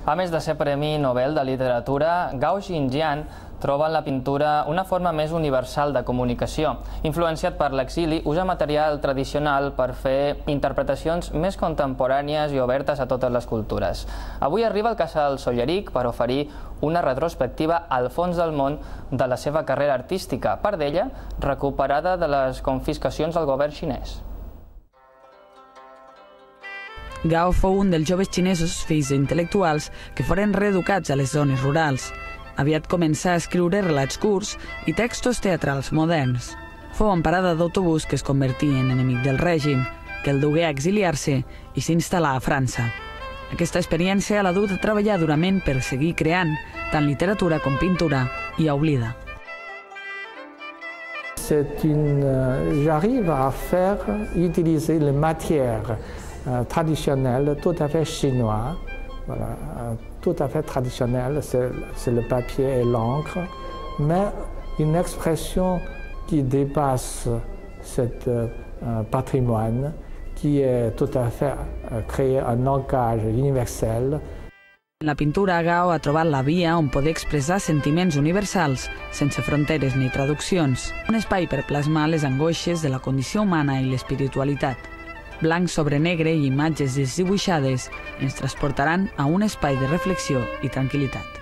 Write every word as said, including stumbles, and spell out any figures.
A més de ser Premi Nobel de Literatura, Gao Xingjian troba en la pintura una forma més universal de comunicació. Influenciat per l'exili, usa material tradicional per fer interpretacions més contemporànies i obertes a totes les cultures. Avui arriba al Casal Solleric per oferir una retrospectiva al fons del món de la seva carrera artística, part d'ella recuperada de les confiscacions del govern xinès. Gao fou un dels joves xinesos, fills d'intel·lectuals, que foren reeducats a les zones rurals. Aviat començà a escriure relats curts i textos teatrals moderns. Fou en parada d'autobús que es convertí en enemic del règim, que el dugué a exiliar-se i s'instal·là a França. Aquesta experiència l'ha dut a treballar durament per seguir creant tant literatura com pintura i a oblida. C'est une... J'arrive à faire utiliser les matières euh, traditionnelles tout à fait chinoises. Voilà, tout à fait traditionnel, c'est le papier et l'encre, mais une expression qui dépasse ce euh, patrimoine, qui est tout à fait euh, créé un langage universel. En la pintura, Gao ha trobat la via on poder expressar sentiments universals, sense fronteres ni traduccions. Un espai per plasmar les angoixes de la condició humana i l'espiritualitat. Blanc sobre negre i imatges desdibuixades ens transportaran a un espai de reflexió i tranquil·litat.